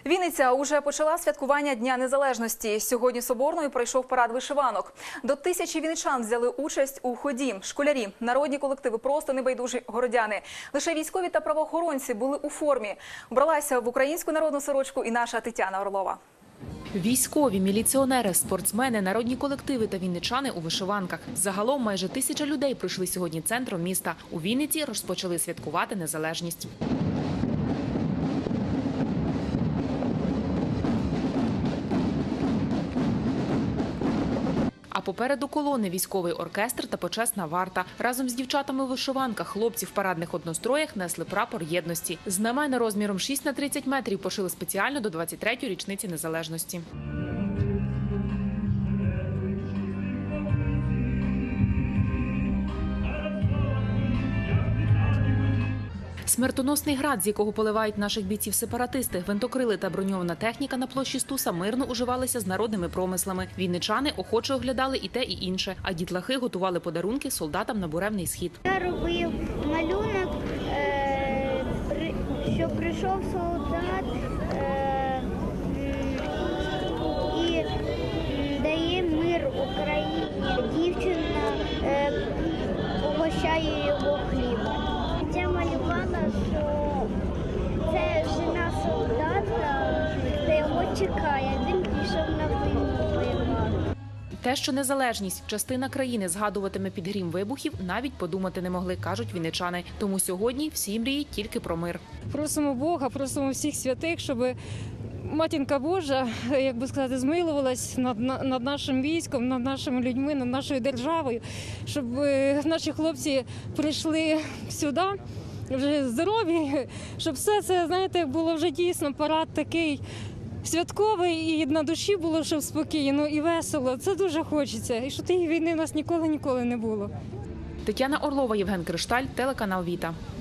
Вінниця уже почала святкування Дня Незалежності. Сьогодні Соборною пройшов парад вишиванок. До 1000 вінничан взяли участь у ході. Школярі, народні колективи, просто небайдужі городяни. Лише військові та правоохоронці були у формі. Вбралася в українську народну сорочку і наша Тетяна Орлова. Військові, міліціонери, спортсмени, народні колективи та вінничани у вишиванках. Загалом майже 1000 людей прийшли сьогодні центром міста. У Вінниці розпочали святкувати незалежність. А попереду колони військовий оркестр та почесна варта. Разом з дівчатами у вишиванках хлопці в парадних одностроях несли прапор єдності. Знамена розміром 6 на 30 метрів пошили спеціально до 23-ї річниці незалежності. Смертоносний град, з якого поливають наших бійців сепаратисти, гвинтокрили та броньована техніка на площі Стуса мирно уживалися з народними промислами. Вінничани охоче оглядали і те, і інше, а дітлахи готували подарунки солдатам на буремний схід. Я робив малюнок, що прийшов солдат і дає мир Україні. Дівчина угощає його хлібом. Я малювала, що це жена солдата, та його чекає, він пішов на війну воювати. Те, що незалежність, частина країни згадуватиме під грім вибухів, навіть подумати не могли, кажуть вінничани. Тому сьогодні всі мріють тільки про мир. Просимо Бога, просимо всіх святих, щоб Матінка Божа, як би сказати, змилувалась над нашим військом, над нашими людьми, над нашою державою, щоб наші хлопці прийшли сюди вже здорові, щоб все це, знаєте, було вже дійсно парад такий святковий і на душі було, щоб спокійно і весело. Це дуже хочеться. І що тієї війни у нас ніколи не було. Тетяна Орлова, Євген Кришталь, телеканал Віта.